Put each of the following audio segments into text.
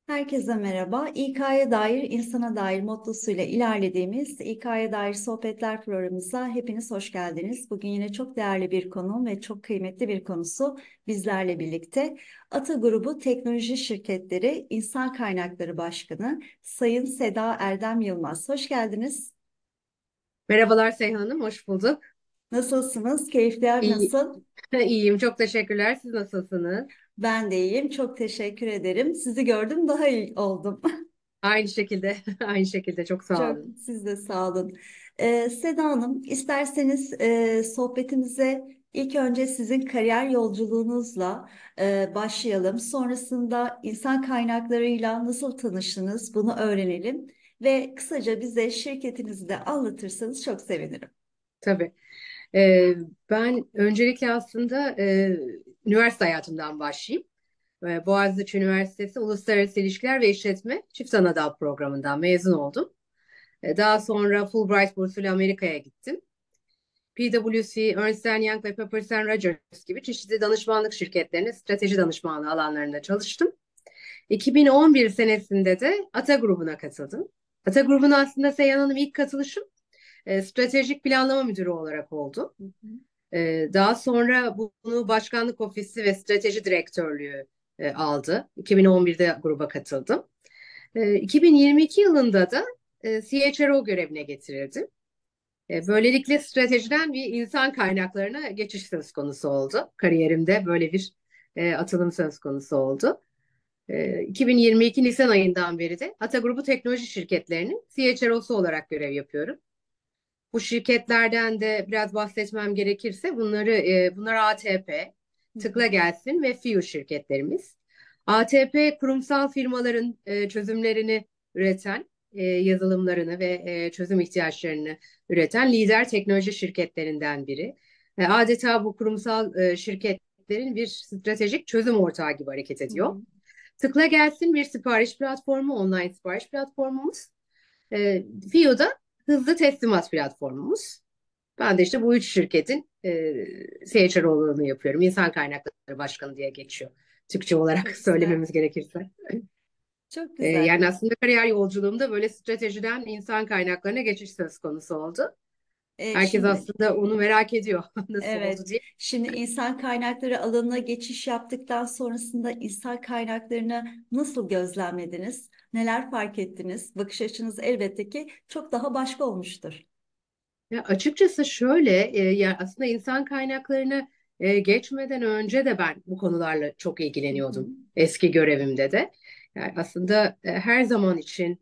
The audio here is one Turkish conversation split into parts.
Herkese merhaba. İK'ya dair, insana dair mottosuyla ilerlediğimiz İK'ya dair sohbetler programımıza hepiniz hoş geldiniz. Bugün yine çok değerli bir konu ve çok kıymetli bir konusu bizlerle birlikte. Ata Grubu Teknoloji Şirketleri İnsan Kaynakları Başkanı Sayın Seda Erdem Yılmaz. Hoş geldiniz. Merhabalar Seyhan Hanım, hoş bulduk. Nasılsınız? Keyifler İyi, nasıl? iyiyim, çok teşekkürler. Siz nasılsınız? Ben de iyiyim. Çok teşekkür ederim. Sizi gördüm, daha iyi oldum. Aynı şekilde, aynı şekilde çok sağ Çok olun. siz de sağ olun. Seda Hanım, isterseniz sohbetimize ilk önce sizin kariyer yolculuğunuzla başlayalım. Sonrasında insan kaynaklarıyla nasıl tanıştınız bunu öğrenelim ve kısaca bize şirketinizi de anlatırsanız çok sevinirim. Tabii. Ee, Ben öncelikle aslında üniversite hayatımdan başlayayım. Boğaziçi Üniversitesi Uluslararası İlişkiler ve İşletme Çift Anadal programından mezun oldum. Daha sonra Fulbright bursuyla Amerika'ya gittim. PwC, Ernst Young ve Peppers Rogers gibi çeşitli danışmanlık şirketlerine strateji danışmanlığı alanlarında çalıştım. 2011 senesinde de Ata grubuna katıldım. Ata grubuna aslında Seyhan Hanım ilk katılışım stratejik planlama müdürü olarak oldu. Hı hı. Daha sonra bunu başkanlık ofisi ve strateji direktörlüğü aldı. 2011'de gruba katıldım. 2022 yılında da CHRO görevine getirildim. Böylelikle stratejiden bir insan kaynaklarına geçiş söz konusu oldu. Kariyerimde böyle bir atılım söz konusu oldu. 2022 Nisan ayından beri de Ata Grubu Teknoloji Şirketleri'nin CHRO'su olarak görev yapıyorum. Bu şirketlerden de biraz bahsetmem gerekirse bunlar ATP, Hı hı. Tıkla Gelsin ve FİU şirketlerimiz. ATP kurumsal firmaların çözümlerini üreten, yazılımlarını ve çözüm ihtiyaçlarını üreten lider teknoloji şirketlerinden biri. Adeta bu kurumsal şirketlerin bir stratejik çözüm ortağı gibi hareket Hı ediyor. hı. Tıkla Gelsin bir sipariş platformu, online sipariş platformumuz. FİO'da hızlı teslimat platformumuz. Ben de işte bu üç şirketin CHRO'luğunu yapıyorum. İnsan Kaynakları Başkanı diye geçiyor. Türkçe olarak Çok güzel. söylememiz gerekirse. Çok güzel. Yani aslında kariyer yolculuğumda böyle stratejiden insan kaynaklarına geçiş söz konusu oldu. Herkes Şimdi aslında onu merak ediyor nasıl oldu evet, diye. şimdi insan kaynakları alanına geçiş yaptıktan sonrasında insan kaynaklarını nasıl gözlemlediniz? Neler fark ettiniz? Bakış açınız elbette ki çok daha başka olmuştur. Ya açıkçası şöyle, ya aslında insan kaynaklarına geçmeden önce de ben bu konularla çok Hı hı. ilgileniyordum. Eski görevimde de. Yani aslında her zaman için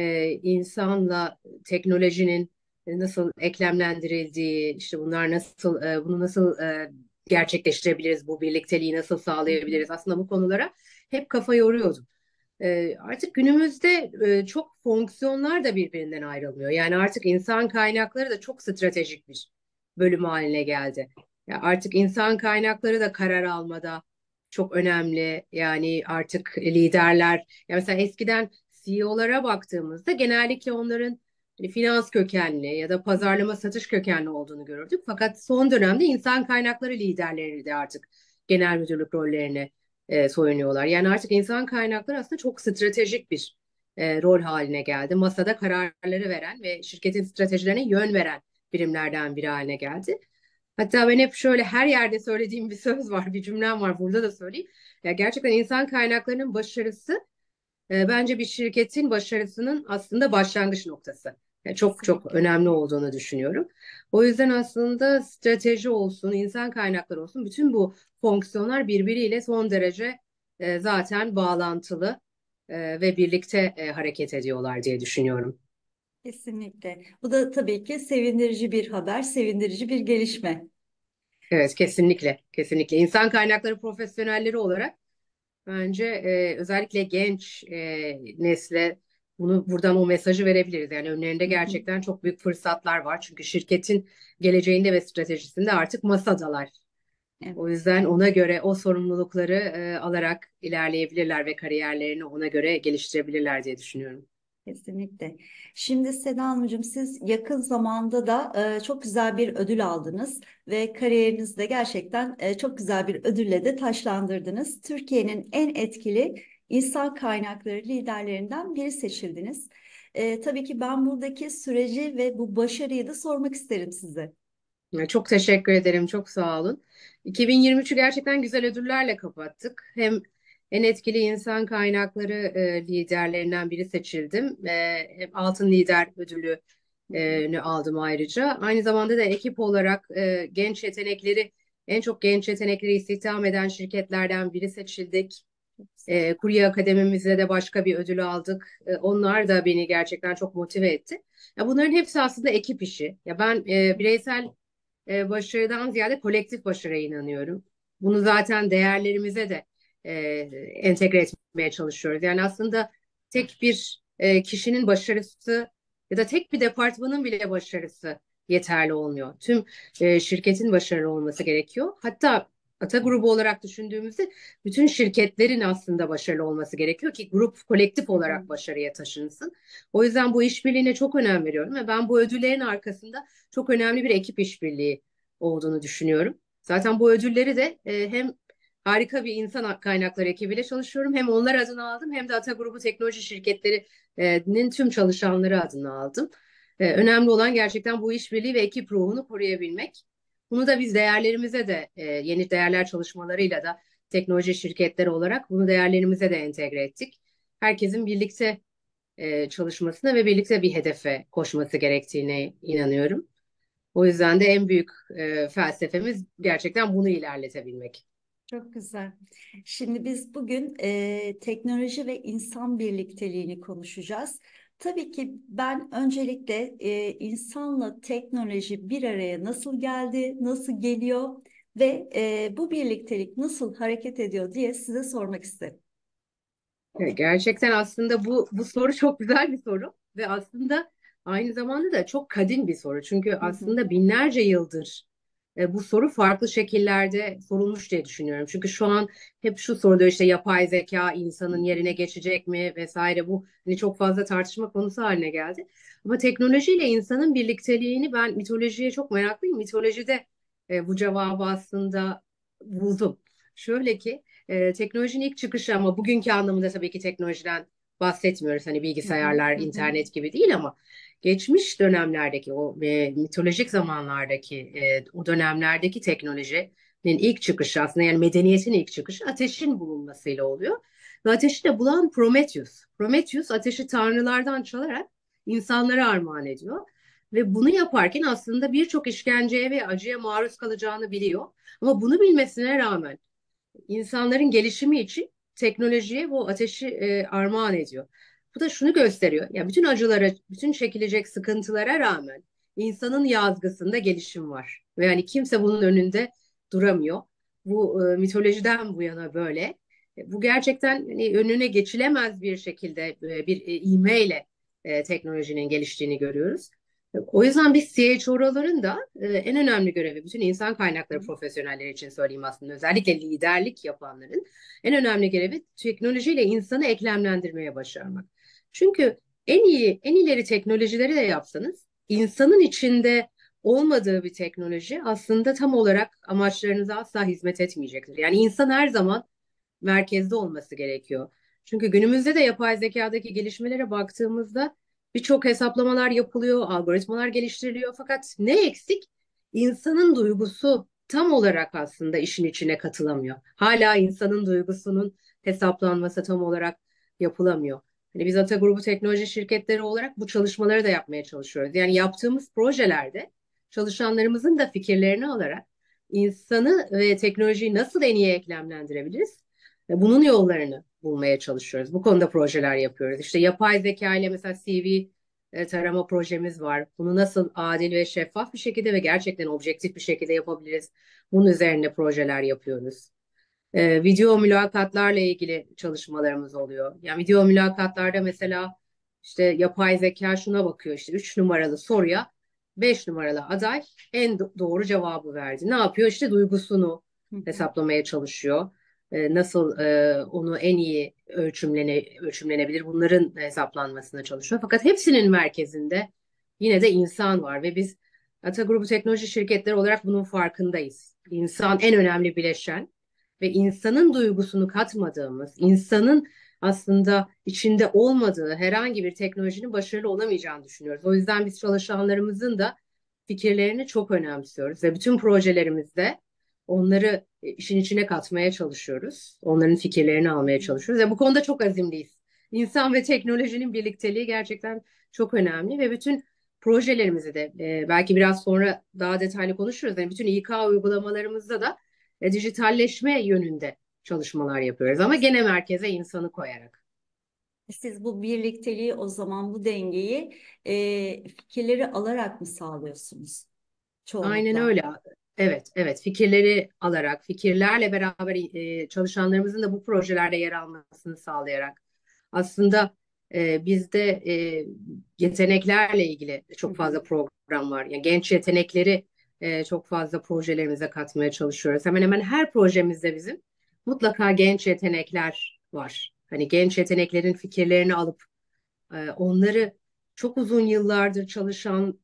insanla teknolojinin nasıl eklemlendirildiği, işte bunu nasıl gerçekleştirebiliriz, bu birlikteliği nasıl Hı hı. sağlayabiliriz? Aslında bu konulara hep kafa yoruyordum. Artık günümüzde çok fonksiyonlar da birbirinden ayrılmıyor. Yani artık insan kaynakları da çok stratejik bir bölüm haline geldi. Ya artık insan kaynakları da karar almada çok önemli. Yani artık liderler, ya mesela eskiden CEO'lara baktığımızda genellikle onların hani finans kökenli ya da Hı hı. pazarlama satış kökenli olduğunu görürdük. Fakat son dönemde insan kaynakları liderleri de artık genel müdürlük rollerine soyunuyorlar. Yani artık insan kaynakları aslında çok stratejik bir rol haline geldi. Masada kararları veren ve şirketin stratejilerine yön veren birimlerden biri haline geldi. Hatta ben hep şöyle her yerde söylediğim bir söz var, bir cümlem var, burada da söyleyeyim. Ya gerçekten insan kaynaklarının başarısı bence bir şirketin başarısının aslında başlangıç noktası. Yani çok çok Kesinlikle. önemli olduğunu düşünüyorum. O yüzden aslında strateji olsun, insan kaynakları olsun, bütün bu fonksiyonlar birbiriyle son derece zaten bağlantılı ve birlikte hareket ediyorlar diye düşünüyorum. Kesinlikle. Bu da tabii ki sevindirici bir haber, sevindirici bir gelişme. Evet, kesinlikle, kesinlikle. İnsan kaynakları profesyonelleri olarak bence özellikle genç nesle buradan o mesajı verebiliriz. Yani önlerinde Hı hı. gerçekten çok büyük fırsatlar var. Çünkü şirketin geleceğinde ve stratejisinde artık masadalar. O Evet. yüzden ona göre o sorumlulukları alarak ilerleyebilirler ve kariyerlerini ona göre geliştirebilirler diye düşünüyorum. Kesinlikle. Şimdi Seda Hanımcığım, siz yakın zamanda da çok güzel bir ödül aldınız ve kariyerinizde gerçekten çok güzel bir ödülle de taşlandırdınız. Türkiye'nin en etkili insan kaynakları liderlerinden biri seçildiniz. Tabii ki ben buradaki süreci ve bu başarıyı da sormak isterim size. Çok teşekkür ederim. Çok sağ olun. 2023'ü gerçekten güzel ödüllerle kapattık. Hem en etkili insan kaynakları liderlerinden biri seçildim. Hem Altın Lider ödülünü aldım ayrıca. Aynı zamanda da ekip olarak en çok genç yetenekleri istihdam eden şirketlerden biri seçildik. Kurye Akademimizde de başka bir ödül aldık. Onlar da beni gerçekten çok motive etti. Ya bunların hepsi aslında ekip işi. Ya ben bireysel başarıdan ziyade kolektif başarıya inanıyorum. Bunu zaten değerlerimize de e, entegre etmeye çalışıyoruz. Yani aslında tek bir kişinin başarısı ya da tek bir departmanın bile başarısı yeterli olmuyor. Tüm şirketin başarılı olması gerekiyor. Hatta Ata grubu olarak düşündüğümüzde bütün şirketlerin aslında başarılı olması gerekiyor ki grup kolektif Hı hı. olarak başarıya taşınsın. O yüzden bu işbirliğine çok önem veriyorum ve ben bu ödüllerin arkasında çok önemli bir ekip işbirliği olduğunu düşünüyorum. Zaten bu ödülleri de hem harika bir insan kaynakları ekibiyle çalışıyorum, hem onlar adına aldım, hem de Ata Grubu teknoloji şirketlerinin tüm çalışanları adına aldım. Önemli olan gerçekten bu işbirliği ve ekip ruhunu koruyabilmek. Bunu da biz değerlerimize de yeni değerler çalışmalarıyla da teknoloji şirketleri olarak bunu değerlerimize de entegre ettik. Herkesin birlikte çalışmasına ve birlikte bir hedefe koşması gerektiğine inanıyorum. O yüzden de en büyük felsefemiz gerçekten bunu ilerletebilmek. Çok güzel. Şimdi biz bugün teknoloji ve insan birlikteliğini konuşacağız. Tabii ki ben öncelikle insanla teknoloji bir araya nasıl geldi, nasıl geliyor ve bu birliktelik nasıl hareket ediyor diye size sormak isterim. Gerçekten aslında bu soru çok güzel bir soru ve aslında aynı zamanda da çok kadim bir soru. Çünkü Hı hı. aslında binlerce yıldır bu soru farklı şekillerde sorulmuş diye düşünüyorum. Çünkü şu an hep şu soruluyor, işte yapay zeka insanın yerine geçecek mi vesaire, bu hani çok fazla tartışma konusu haline geldi. Ama teknolojiyle insanın birlikteliğini, ben mitolojiye çok meraklıyım. Mitolojide bu cevabı aslında buldum. Şöyle ki teknolojinin ilk çıkışı, ama bugünkü anlamında tabii ki teknolojiden bahsetmiyoruz. Hani Hı hı. bilgisayarlar, Hı hı. internet gibi değil, ama geçmiş dönemlerdeki o mitolojik zamanlardaki o dönemlerdeki teknolojinin ilk çıkışı, aslında yani medeniyetin ilk çıkışı ateşin bulunmasıyla oluyor. Ve ateşi de bulan Prometheus. Prometheus ateşi tanrılardan çalarak insanlara armağan ediyor. Ve bunu yaparken aslında birçok işkenceye ve acıya maruz kalacağını biliyor. Ama bunu bilmesine rağmen insanların gelişimi için teknolojiye bu ateşi armağan ediyor. Bu da şunu gösteriyor. Ya bütün acılara, bütün çekilecek sıkıntılara rağmen insanın yazgısında gelişim var. Ve yani kimse bunun önünde duramıyor. Bu mitolojiden bu yana böyle. Bu gerçekten hani önüne geçilemez bir şekilde bir ivmeyle teknolojinin geliştiğini görüyoruz. O yüzden biz CHRO'ların da en önemli görevi, bütün insan kaynakları profesyonelleri için söyleyeyim aslında, özellikle liderlik yapanların en önemli görevi teknolojiyle insanı eklemlendirmeye başarmak. Çünkü en ileri teknolojileri de yapsanız, insanın içinde olmadığı bir teknoloji aslında tam olarak amaçlarınıza asla hizmet etmeyecektir. Yani insan her zaman merkezde olması gerekiyor. Çünkü günümüzde de yapay zekadaki gelişmelere baktığımızda birçok hesaplamalar yapılıyor, algoritmalar geliştiriliyor. Fakat ne eksik? İnsanın duygusu tam olarak aslında işin içine katılamıyor. Hala insanın duygusunun hesaplanması tam olarak yapılamıyor. Hani biz Ata Grubu teknoloji şirketleri olarak bu çalışmaları da yapmaya çalışıyoruz. Yani yaptığımız projelerde çalışanlarımızın da fikirlerini alarak insanı ve teknolojiyi nasıl en iyi eklemlendirebiliriz? Bunun yollarını bulmaya çalışıyoruz. Bu konuda projeler yapıyoruz. İşte yapay zeka ile mesela CV tarama projemiz var. Bunu nasıl adil ve şeffaf bir şekilde ve gerçekten objektif bir şekilde yapabiliriz? Bunun üzerine projeler yapıyoruz. Video mülakatlarla ilgili çalışmalarımız oluyor. Yani video mülakatlarda mesela işte yapay zeka şuna bakıyor, işte 3 numaralı soruya 5 numaralı aday en doğru cevabı verdi. Ne yapıyor? İşte duygusunu Hı hı. hesaplamaya çalışıyor. Nasıl onu en iyi ölçümlenebilir, bunların hesaplanmasına çalışıyor. Fakat hepsinin merkezinde yine de insan var ve biz Ata Grubu teknoloji şirketleri olarak bunun farkındayız. İnsan en önemli bileşen. ve insanın duygusunu katmadığımız, insanın aslında içinde olmadığı herhangi bir teknolojinin başarılı olamayacağını düşünüyoruz. O yüzden biz çalışanlarımızın da fikirlerini çok önemsiyoruz ve bütün projelerimizde onları işin içine katmaya çalışıyoruz. Onların fikirlerini almaya çalışıyoruz ve bu konuda çok azimliyiz. İnsan ve teknolojinin birlikteliği gerçekten çok önemli ve bütün projelerimizi de belki biraz sonra daha detaylı konuşuruz. Yani bütün İK uygulamalarımızda da dijitalleşme yönünde çalışmalar yapıyoruz ama gene merkeze insanı koyarak. Siz bu birlikteliği, o zaman bu dengeyi fikirleri alarak mı sağlıyorsunuz Aynen çoğunlukla? öyle. Evet, evet. Fikirleri alarak, fikirlerle beraber çalışanlarımızın da bu projelerde yer almasını sağlayarak. Aslında bizde yeteneklerle ilgili Hı çok hı. fazla program var. Yani genç yetenekleri çok fazla projelerimize katmaya çalışıyoruz. Hemen hemen her projemizde bizim mutlaka genç yetenekler var. Hani genç yeteneklerin fikirlerini alıp onları çok uzun yıllardır çalışan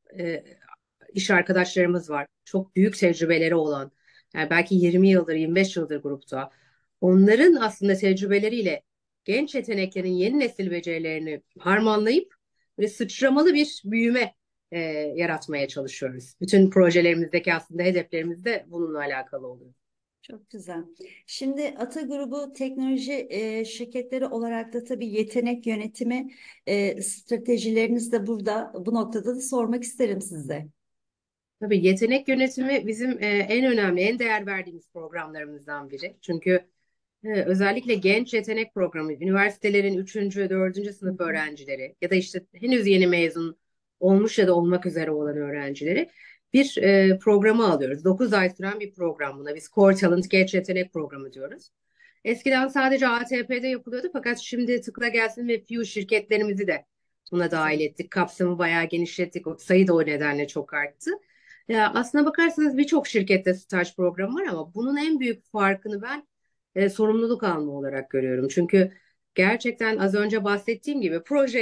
iş arkadaşlarımız var. Çok büyük tecrübeleri olan, yani belki 20 yıldır, 25 yıldır grupta. Onların aslında tecrübeleriyle genç yeteneklerin yeni nesil becerilerini harmanlayıp böyle sıçramalı bir büyüme yaratmaya çalışıyoruz. Bütün projelerimizdeki aslında hedeflerimiz de bununla alakalı oluyor. Çok güzel. Şimdi Ata Grubu teknoloji şirketleri olarak da tabii yetenek yönetimi stratejileriniz de burada, bu noktada da sormak isterim size. Tabii yetenek yönetimi bizim en önemli, en değer verdiğimiz programlarımızdan biri. Çünkü özellikle genç yetenek programı, üniversitelerin üçüncü, dördüncü Hı sınıf hı. öğrencileri ya da işte henüz yeni mezun olmuş ya da olmak üzere olan öğrencileri bir programa alıyoruz. 9 ay süren bir program buna. Biz Core Talent Genç Yetenek Programı diyoruz. Eskiden sadece ATP'de yapılıyordu fakat şimdi Tıkla Gelsin ve Few şirketlerimizi de buna dahil Güzel. ettik. Kapsamı bayağı genişlettik. O sayı da o nedenle çok arttı. Ya aslına bakarsanız birçok şirkette staj programı var ama bunun en büyük farkını ben sorumluluk alma olarak görüyorum. Çünkü gerçekten az önce bahsettiğim gibi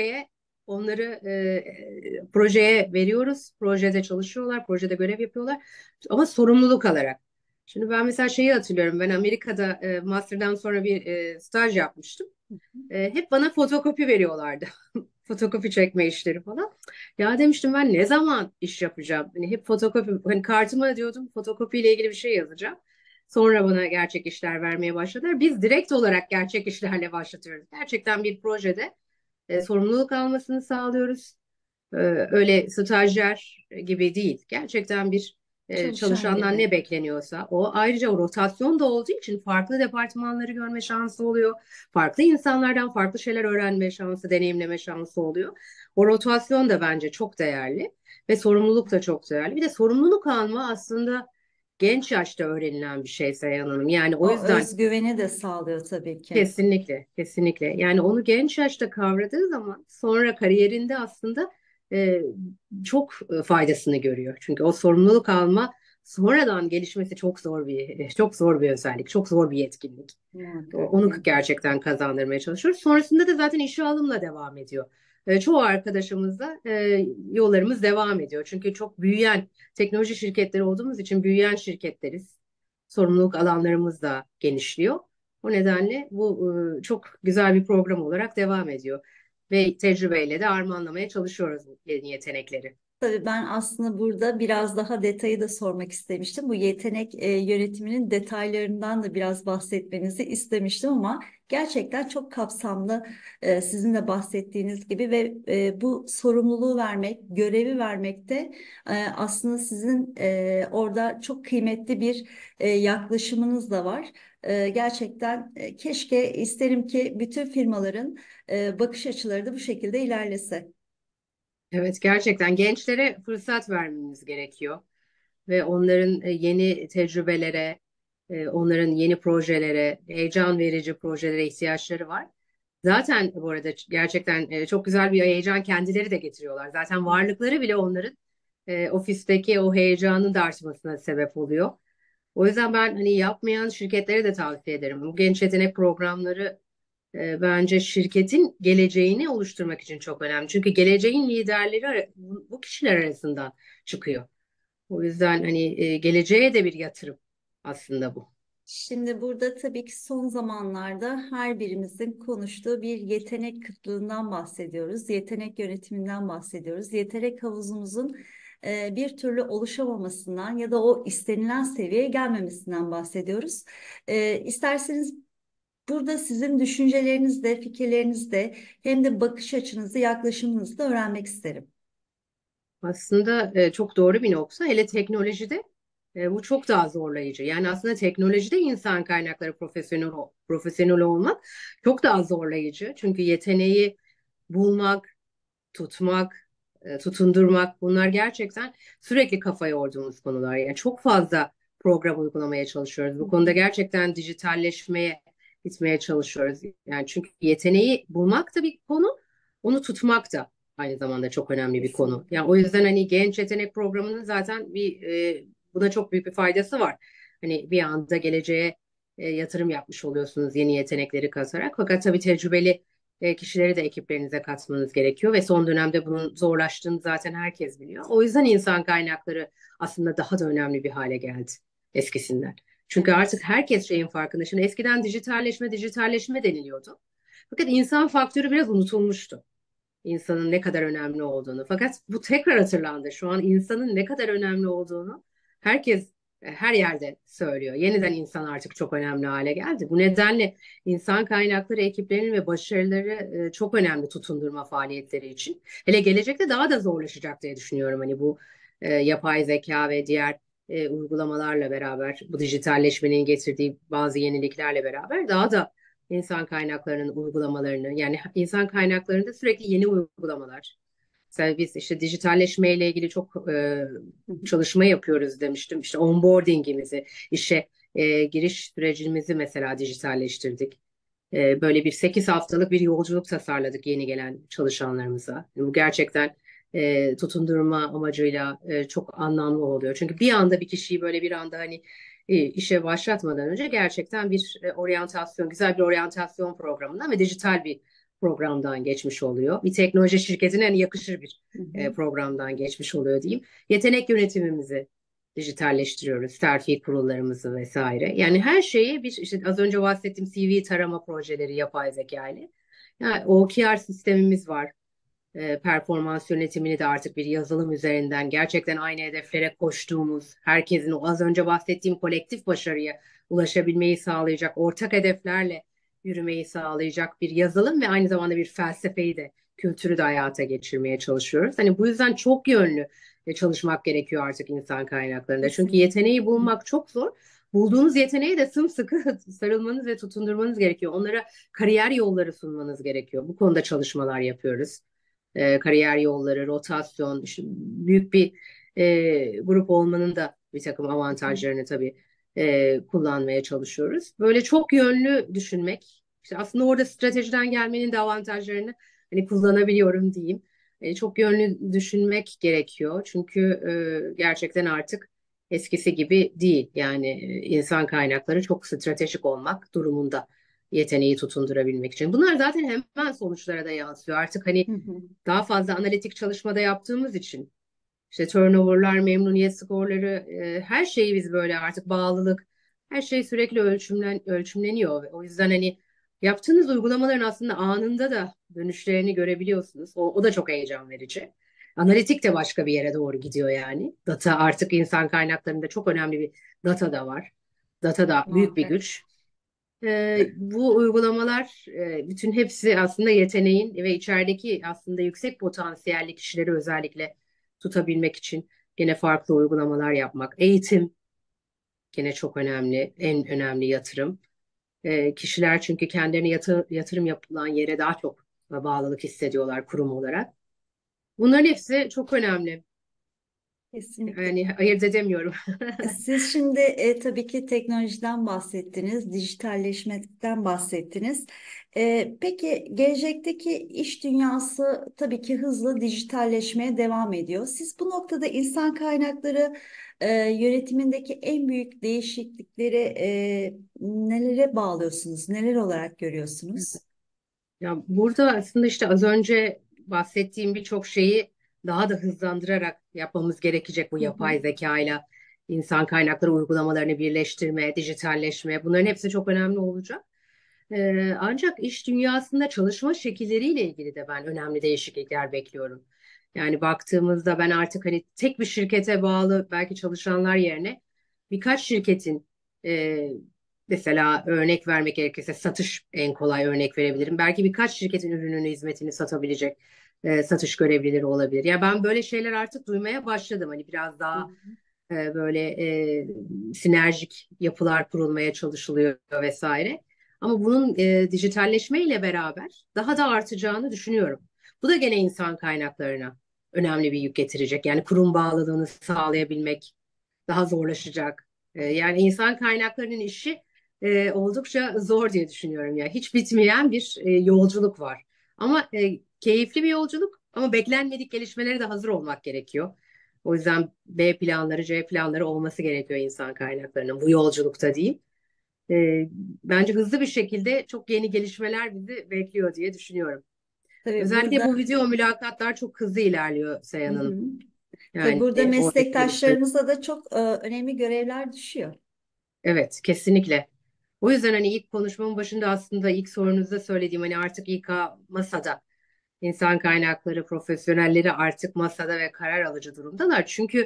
onları projeye veriyoruz. Projede çalışıyorlar, projede görev yapıyorlar ama sorumluluk alarak. Şimdi ben mesela şeyi hatırlıyorum. Ben Amerika'da master'dan sonra bir staj yapmıştım. Hep bana fotokopi veriyorlardı. Fotokopi çekme işleri falan. Ya demiştim ben ne zaman iş yapacağım? Hani hep fotokopi, hani kartıma diyordum fotokopiyle ilgili bir şey yazacağım. Sonra bana gerçek işler vermeye başladılar. Biz direkt olarak gerçek işlerle başlatıyoruz. Gerçekten bir projede sorumluluk almasını sağlıyoruz. Öyle stajyer gibi değil. Gerçekten bir Çalışan çalışandan gibi. ne bekleniyorsa o ayrıca o rotasyon da olduğu için farklı departmanları görme şansı oluyor. Farklı insanlardan farklı şeyler öğrenme şansı, deneyimleme şansı oluyor. O rotasyon da bence çok değerli ve sorumluluk da çok değerli. Bir de sorumluluk alma aslında genç yaşta öğrenilen bir şey Seyhan Hanım. Yani o O yüzden özgüveni de sağlıyor tabii ki. kesinlikle, kesinlikle. Yani onu genç yaşta kavradığı zaman sonra kariyerinde aslında e, çok faydasını görüyor. Çünkü o sorumluluk alma sonradan gelişmesi çok zor bir özellik, çok zor bir yetkinlik. Muhakkak Onu ki. gerçekten kazandırmaya çalışıyoruz. Sonrasında da zaten işe alımla devam ediyor. Çoğu arkadaşımızla yollarımız devam ediyor. Çünkü çok büyüyen teknoloji şirketleri olduğumuz için büyüyen şirketleriz. Sorumluluk alanlarımız da genişliyor. O nedenle bu çok güzel bir program olarak devam ediyor. Ve tecrübeyle de armağanlamaya çalışıyoruz bu yeni yetenekleri. Tabii ben aslında burada biraz daha detayı da sormak istemiştim. Bu yetenek yönetiminin detaylarından da biraz bahsetmenizi istemiştim ama gerçekten çok kapsamlı, sizin de bahsettiğiniz gibi ve bu sorumluluğu vermek, görevi vermekte aslında sizin orada çok kıymetli bir yaklaşımınız da var. Gerçekten keşke isterim ki bütün firmaların bakış açıları da bu şekilde ilerlese. Evet, gerçekten gençlere fırsat vermemiz gerekiyor. Ve onların yeni tecrübelere, onların yeni projelere, heyecan verici projelere ihtiyaçları var. Zaten bu arada gerçekten çok güzel bir heyecan kendileri de getiriyorlar. Zaten varlıkları bile onların ofisteki o heyecanın da artmasına sebep oluyor. O yüzden ben hani yapmayan şirketlere de tavsiye ederim. Bu genç yetenek programları bence şirketin geleceğini oluşturmak için çok önemli. Çünkü geleceğin liderleri bu kişiler arasından çıkıyor. O yüzden hani geleceğe de bir yatırım aslında bu. Şimdi burada tabii ki son zamanlarda her birimizin konuştuğu bir yetenek kıtlığından bahsediyoruz. Yetenek yönetiminden bahsediyoruz. Yetenek havuzumuzun bir türlü oluşamamasından ya da o istenilen seviyeye gelmemesinden bahsediyoruz. İsterseniz burada sizin düşüncelerinizde, fikirlerinizde hem de bakış açınızı, yaklaşımınızı da öğrenmek isterim. Aslında çok doğru bir nokta. Hele teknolojide bu çok daha zorlayıcı. Yani aslında teknolojide insan kaynakları profesyonel olmak çok daha zorlayıcı. Çünkü yeteneği bulmak, tutmak, tutundurmak bunlar gerçekten sürekli kafa yorduğumuz konular. Yani çok fazla program uygulamaya çalışıyoruz. Hı Bu konuda hı. gerçekten dijitalleşmeye gitmeye çalışıyoruz. Yani çünkü yeteneği bulmak da bir konu, onu tutmak da aynı zamanda çok önemli bir konu. Kesinlikle. Yani o yüzden hani genç yetenek programının zaten buna çok büyük bir faydası var. Hani bir anda geleceğe yatırım yapmış oluyorsunuz yeni yetenekleri katarak. Fakat tabii tecrübeli kişileri de ekiplerinize katmanız gerekiyor ve son dönemde bunun zorlaştığını zaten herkes biliyor. O yüzden insan kaynakları aslında daha da önemli bir hale geldi eskisinden. Çünkü artık Evet. herkes şeyin farkında. Şimdi eskiden dijitalleşme deniliyordu. Fakat insan faktörü biraz unutulmuştu. İnsanın ne kadar önemli olduğunu. Fakat bu tekrar hatırlandı. Şu an insanın ne kadar önemli olduğunu herkes her yerde söylüyor. Yeniden insan artık çok önemli hale geldi. Bu nedenle insan kaynakları ekiplerinin ve başarıları çok önemli tutundurma faaliyetleri için. Hele gelecekte daha da zorlaşacak diye düşünüyorum. Hani bu yapay zeka ve diğer uygulamalarla beraber, bu dijitalleşmenin getirdiği bazı yeniliklerle beraber daha da insan kaynaklarının uygulamalarını, yani insan kaynaklarında sürekli yeni uygulamalar. Mesela biz işte dijitalleşmeyle ilgili çok Hı hı. çalışma yapıyoruz demiştim. İşte onboardingimizi, işe giriş sürecimizi mesela dijitalleştirdik. Böyle bir 8 haftalık bir yolculuk tasarladık yeni gelen çalışanlarımıza. Bu gerçekten tutundurma amacıyla çok anlamlı oluyor. Çünkü bir anda bir kişiyi böyle bir anda hani işe başlatmadan önce gerçekten bir oryantasyon, güzel bir oryantasyon programından ve dijital bir programdan geçmiş oluyor. Bir teknoloji şirketine hani yakışır bir Hı hı. programdan geçmiş oluyor diyeyim. Yetenek yönetimimizi dijitalleştiriyoruz, terfi kurullarımızı vesaire. Yani her şeyi bir işte az önce bahsettiğim CV tarama projeleri yapay zeka ile. Yani OKR sistemimiz var. Performans yönetimini de artık bir yazılım üzerinden gerçekten aynı hedeflere koştuğumuz, herkesin o az önce bahsettiğim kolektif başarıya ulaşabilmeyi sağlayacak, ortak hedeflerle yürümeyi sağlayacak bir yazılım ve aynı zamanda bir felsefeyi de, kültürü de hayata geçirmeye çalışıyoruz. Hani bu yüzden çok yönlü çalışmak gerekiyor artık insan kaynaklarında. Çünkü Kesinlikle. yeteneği bulmak çok zor. Bulduğunuz yeteneği de sımsıkı sarılmanız ve tutundurmanız gerekiyor. Onlara kariyer yolları sunmanız gerekiyor. Bu konuda çalışmalar yapıyoruz. Kariyer yolları, rotasyon, işte büyük bir grup olmanın da bir takım Hı hı. avantajlarını tabii kullanmaya çalışıyoruz. Böyle çok yönlü düşünmek, işte aslında orada stratejiden gelmenin de avantajlarını hani kullanabiliyorum diyeyim. Çok yönlü düşünmek gerekiyor. Çünkü gerçekten artık eskisi gibi değil. Yani insan kaynakları çok stratejik olmak durumunda yeteneği tutundurabilmek için. Bunlar zaten hemen sonuçlara da yansıyor. Artık hani Hı hı. daha fazla analitik çalışmada yaptığımız için işte turnoverlar, memnuniyet skorları, her şeyi biz böyle artık bağlılık, her şey sürekli ölçümleniyor. O yüzden hani yaptığınız uygulamaların aslında anında da dönüşlerini görebiliyorsunuz. O da çok heyecan verici. Analitik de başka bir yere doğru gidiyor yani. Data artık insan kaynaklarında çok önemli bir data da var. Data da büyük bir Muhakkak. güç. Bu uygulamalar bütün hepsi aslında yeteneğin ve içerideki aslında yüksek potansiyelli kişileri özellikle tutabilmek için gene farklı uygulamalar yapmak. Eğitim gene çok önemli, en önemli yatırım. Kişiler çünkü kendilerine yatırım yapılan yere daha çok bağlılık hissediyorlar kurum olarak. Bunların hepsi çok önemli. Kesinlikle. Yani ayırt edemiyorum. Siz şimdi tabii ki teknolojiden bahsettiniz, dijitalleşmekten bahsettiniz. Peki gelecekteki iş dünyası tabii ki hızlı dijitalleşmeye devam ediyor. Siz bu noktada insan kaynakları yönetimindeki en büyük değişiklikleri nelere bağlıyorsunuz, neler olarak görüyorsunuz? Ya burada aslında işte az önce bahsettiğim birçok şeyi daha da hızlandırarak yapmamız gerekecek bu Hı hı. yapay zekayla insan kaynakları uygulamalarını birleştirme, dijitalleşme bunların hepsi çok önemli olacak. Ancak iş dünyasında çalışma şekilleriyle ilgili de ben önemli değişiklikler bekliyorum. Yani baktığımızda ben artık hani tek bir şirkete bağlı belki çalışanlar yerine birkaç şirketin e, mesela örnek vermek gerekirse satış en kolay örnek verebilirim. Belki birkaç şirketin ürününü, hizmetini satabilecek satış görevlileri olabilir. Ya ben böyle şeyler artık duymaya başladım. Hani biraz Hı daha hı. böyle sinerjik yapılar kurulmaya çalışılıyor vesaire. Ama bunun dijitalleşmeyle beraber daha da artacağını düşünüyorum. Bu da gene insan kaynaklarına önemli bir yük getirecek. Yani kurum bağlılığını sağlayabilmek daha zorlaşacak. Yani insan kaynaklarının işi oldukça zor diye düşünüyorum ya. Hiç bitmeyen bir yolculuk var. Ama keyifli bir yolculuk ama beklenmedik gelişmelere de hazır olmak gerekiyor. O yüzden B planları, C planları olması gerekiyor insan kaynaklarının bu yolculukta diyeyim. E, Bence hızlı bir şekilde çok yeni gelişmeler bizi bekliyor diye düşünüyorum. Tabii Özellikle burada bu video mülakatlar çok hızlı ilerliyor hı Seyhan Hanım. hı. Tabii Yani burada oradaki gelişmeler. meslektaşlarımıza da çok önemli görevler düşüyor. Evet, kesinlikle. O yüzden hani ilk konuşmamın başında aslında ilk sorunuzda söylediğim hani artık İK masada. İnsan kaynakları profesyonelleri artık masada ve karar alıcı durumdalar. Çünkü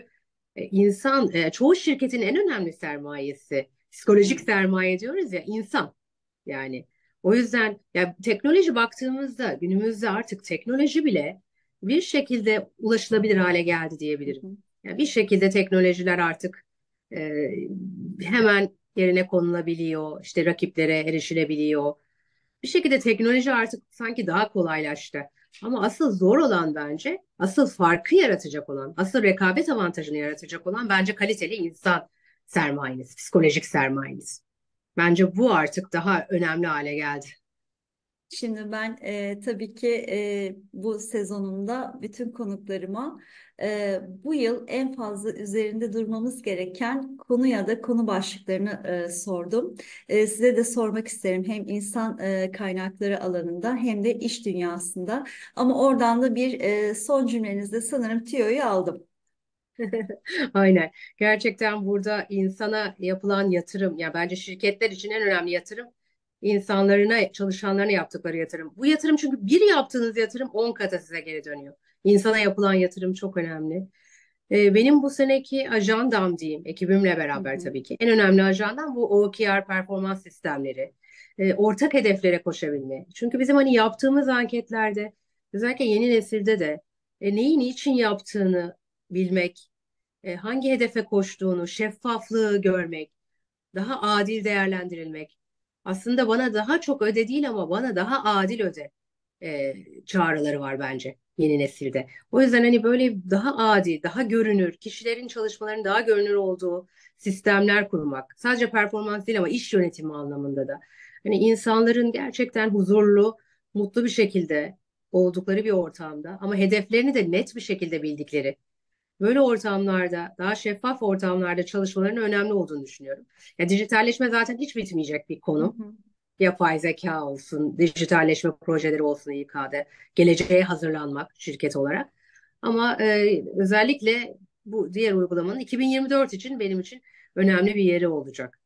çoğu şirketin en önemli sermayesi, psikolojik Evet. sermaye diyoruz ya insan. Yani o yüzden ya teknoloji baktığımızda günümüzde artık teknoloji bile bir şekilde ulaşılabilir hale geldi Hı diyebilirim. hı. Yani bir şekilde teknolojiler artık e, hemen yerine konulabiliyor, işte rakiplere erişilebiliyor. Bir şekilde teknoloji artık sanki daha kolaylaştı. Ama asıl zor olan bence, asıl farkı yaratacak olan, asıl rekabet avantajını yaratacak olan bence kaliteli insan sermayeniz, psikolojik sermayeniz. Bence bu artık daha önemli hale geldi. Şimdi ben tabii ki bu sezonumda bütün konuklarıma bu yıl en fazla üzerinde durmamız gereken konu ya da konu başlıklarını sordum. Size de sormak isterim hem insan kaynakları alanında hem de iş dünyasında. Ama oradan da bir son cümlenizde sanırım tüyoyu aldım. Aynen. Gerçekten burada insana yapılan yatırım, ya bence şirketler için en önemli yatırım insanlarına, çalışanlarına yaptıkları yatırım. Bu yatırım çünkü bir yaptığınız yatırım 10 katı size geri dönüyor. İnsana yapılan yatırım çok önemli. Benim bu seneki ajandam diyeyim, ekibimle Hı beraber hı. tabii ki. En önemli ajandam bu OKR performans sistemleri. Ortak hedeflere koşabilme. Çünkü bizim hani yaptığımız anketlerde, özellikle yeni nesilde de neyi niçin yaptığını bilmek, hangi hedefe koştuğunu, şeffaflığı görmek, daha adil değerlendirilmek. Aslında bana daha çok öde değil ama bana daha adil öde e, çağrıları var bence yeni nesilde. O yüzden hani böyle daha adil, daha görünür, kişilerin çalışmalarının daha görünür olduğu sistemler kurmak. Sadece performans değil ama iş yönetimi anlamında da. Hani insanların gerçekten huzurlu, mutlu bir şekilde oldukları bir ortamda ama hedeflerini de net bir şekilde bildikleri böyle ortamlarda, daha şeffaf ortamlarda çalışmaların önemli olduğunu düşünüyorum. Ya dijitalleşme zaten hiç bitmeyecek bir Hı konu. hı. Yapay zeka olsun, dijitalleşme projeleri olsun İK'de, geleceğe hazırlanmak şirket olarak. Ama özellikle bu diğer uygulamanın 2024 için benim için önemli bir yeri olacak.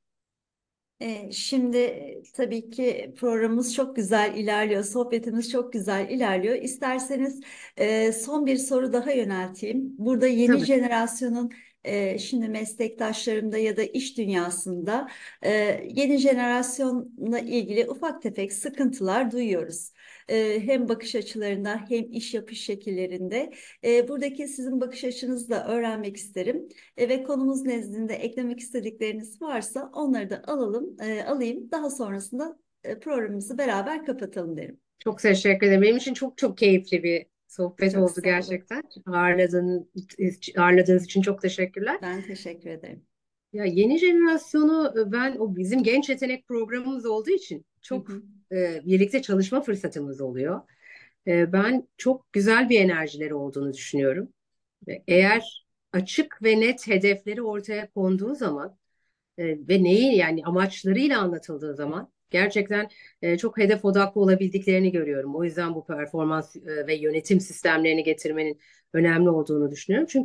Şimdi tabii ki programımız çok güzel ilerliyor, sohbetimiz çok güzel ilerliyor. İsterseniz son bir soru daha yönelteyim. Burada yeni Tabii. jenerasyonun şimdi meslektaşlarımda ya da iş dünyasında e, yeni jenerasyonla ilgili ufak tefek sıkıntılar duyuyoruz. Hem bakış açılarında hem iş yapış şekillerinde. Buradaki sizin bakış açınızı da öğrenmek isterim. Ve konumuz nezdinde eklemek istedikleriniz varsa onları da alayım. Daha sonrasında programımızı beraber kapatalım derim. Çok teşekkür ederim. Benim için çok çok keyifli bir sohbet Çok oldu sağ olun. gerçekten. Ağırladığınız için çok teşekkürler. Ben teşekkür ederim. Ya yeni jenerasyonu ben o bizim genç yetenek programımız olduğu için Hı çok hı, birlikte çalışma fırsatımız oluyor. Ben çok güzel bir enerjileri olduğunu düşünüyorum. Eğer açık ve net hedefleri ortaya konduğu zaman ve neyi yani amaçlarıyla anlatıldığı zaman gerçekten çok hedef odaklı olabildiklerini görüyorum. O yüzden bu performans ve yönetim sistemlerini getirmenin önemli olduğunu düşünüyorum. Çünkü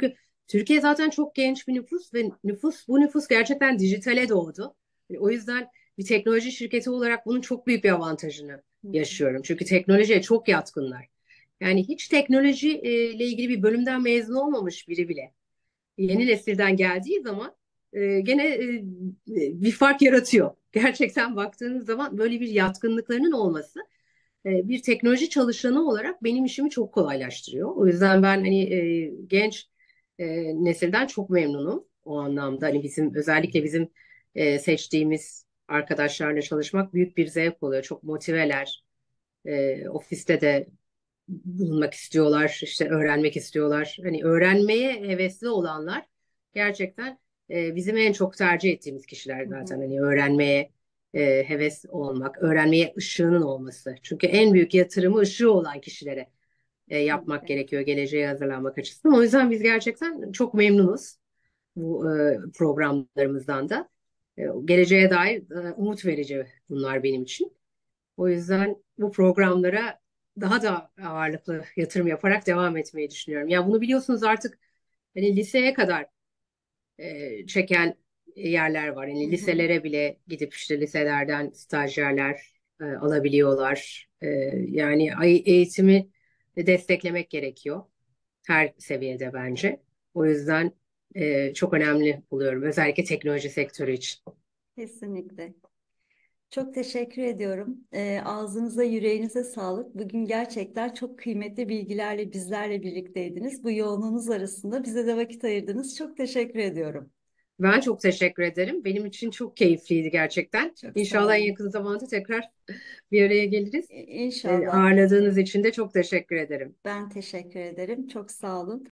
Türkiye zaten çok genç bir nüfus ve bu nüfus gerçekten dijitale doğdu. O yüzden bir teknoloji şirketi olarak bunun çok büyük bir avantajını Hı hı. yaşıyorum. Çünkü teknolojiye çok yatkınlar. Yani hiç teknoloji ile ilgili bir bölümden mezun olmamış biri bile yeni nesilden geldiği zaman gene bir fark yaratıyor. Gerçekten baktığınız zaman böyle bir yatkınlıklarının olması bir teknoloji çalışanı olarak benim işimi çok kolaylaştırıyor. O yüzden ben hani genç nesilden çok memnunum o anlamda. Hani özellikle bizim seçtiğimiz arkadaşlarla çalışmak büyük bir zevk oluyor. Çok motiveler. Ofiste de bulunmak istiyorlar, işte öğrenmek istiyorlar. Hani öğrenmeye hevesli olanlar gerçekten bizim en çok tercih ettiğimiz kişiler Hı zaten. hı. Hani öğrenmeye heves olmak, öğrenmeye ışığının olması. Çünkü en büyük yatırımı ışığı olan kişilere yapmak Kesinlikle. gerekiyor geleceğe hazırlanmak açısından. O yüzden biz gerçekten çok memnunuz bu programlarımızdan da. Geleceğe dair umut verici bunlar benim için. O yüzden bu programlara daha da ağırlıklı yatırım yaparak devam etmeyi düşünüyorum. Ya bunu biliyorsunuz artık hani liseye kadar çeken yerler var. Hı Yani hı. liselere bile gidip işte liselerden stajyerler alabiliyorlar. Yani eğitimi desteklemek gerekiyor her seviyede bence. O yüzden çok önemli buluyorum. Özellikle teknoloji sektörü için. Kesinlikle. Çok teşekkür ediyorum. Ağzınıza, yüreğinize sağlık. Bugün gerçekten çok kıymetli bilgilerle bizlerle birlikteydiniz. Bu yoğunluğunuz arasında bize de vakit ayırdınız. Çok teşekkür ediyorum. Ben çok teşekkür ederim. Benim için çok keyifliydi gerçekten. Çok sağ İnşallah en olun. yakın zamanda tekrar bir araya geliriz. İnşallah. Ağırladığınız için de çok teşekkür ederim. Ben teşekkür ederim. Çok sağ olun.